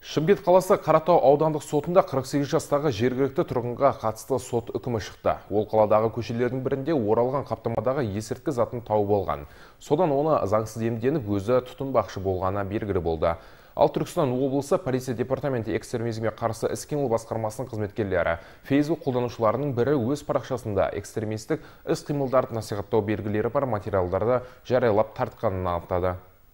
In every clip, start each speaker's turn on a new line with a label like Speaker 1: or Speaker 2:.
Speaker 1: Шымкент қаласы Қаратау аудандық сотында 48 жастағы жергілікті тұрғынға қатысты сот үкімі шықты. Ол қаладағы көшелердің бірінде оралған қаптамадағы есірткі затын тауып алған. Содан оны заңсыз иемденіп, өзі тұтынбақшы болғаны белгілі болды. Ал Түркістан облысы полиция департаменті экстремизмге қарсы іс-қимыл басқармасының қызметкерлері Facebook қолданушыларының бірі өз парақшасында экстремистік іс-қимылдарды насихаттау белгілері бар материалдарды жариялап тартқанын анықтады.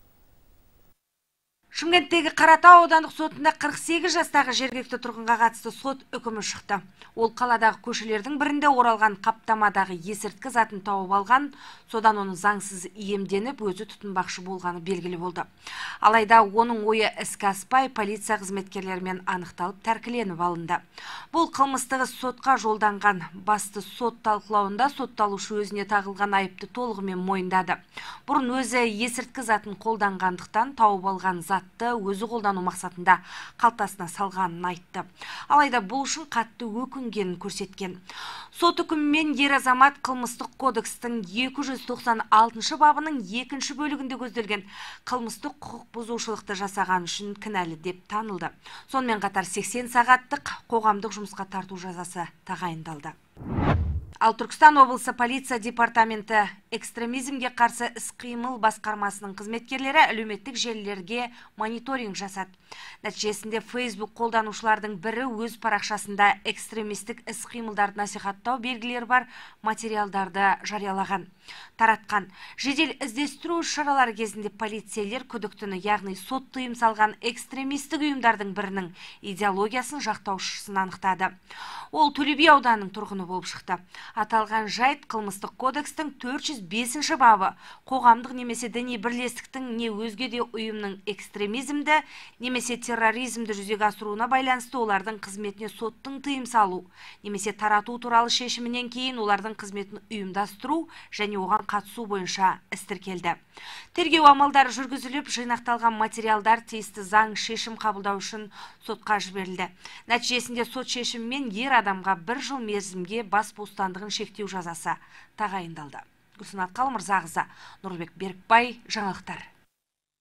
Speaker 2: Шымкенттегі Қаратау аудандық сотында 48 жастағы жергілікті тұрғынға қатысты сот үкімі шықты. Ол қаладағы көшелердің бірінде оралған қаптамадағы есірткі затын тауып алған, содан оны заңсыз иемденіп, өзі тұтынбақшы болғаны белгілі болды. Алайда оның ойы іске аспай, полиция қызметкерлерімен анықталып, тәркіленіп алынды. Бұл қылмыстық іс сотқа жолданған. Басты сот талқылауында сотталушы өзіне тағылған айыпты толығымен мойындады. Бұрын өзі есірткі затын қолданғандықтан тауып алған затты өзі қолдану мақсатында қалтасына салғанын айтты. Алайда бұл үшін қатты өкінгенін көрсеткен. Сот үкімімен ер азамат қылмыстық кодекстің 296 бабының 2 бөлігінде көзделген қылмыстық құқық бұзушылықты жасаған үшін кінәлі деп танылды. Сонымен қатар 80 сағаттық қоғамдық жұмысқа тарту жазасы тағайындалды. Ал Түркістан облысы полиция департаменті экстремизмге қарсы іс-қимыл басқармасының қызметкерлері әлеуметтік желілерге мониторинг жасады. Нәтижесінде Facebook қолданушылардың бірі өз парақшасында экстремистік іс-қимылдарды насихаттау белгілері бар материалдарды жариялаған, таратқан. Жедел іздестіру шаралары кезінде полицейлер күдіктіні, яғни сот тыйым салған экстремистік ұйымдардың бірінің идеологиясын жақтаушысын анықтады. Ол Төле би ауданының тұрғыны болып шықты. Аталған жайт қылмыстық кодекстің 405 бабы қоғамдық немесе діни бірлестіктің не өзге де ұйымның экстремизмді немесе терроризмді жүзеге асыруына байланысты олардың қызметіне соттың тыйым салу немесе тарату туралы шешімінен кейін олардың қызметін ұйымдастыру және оған қатысу бойынша іс тіркелді. Тергеу амалдары жүргізіліп, жинақталған материалдар тиісті заң шешім қабылдау үшін сотқа жіберілді. Нәтижесінде сот шешімімен ер адамға 1 жыл мерзімге бас бостандығын шектеу жазасы тағайындалды. Гүлсінат Қалмырзағызы, Нұрлыбек Берікбай, жаңалықтар.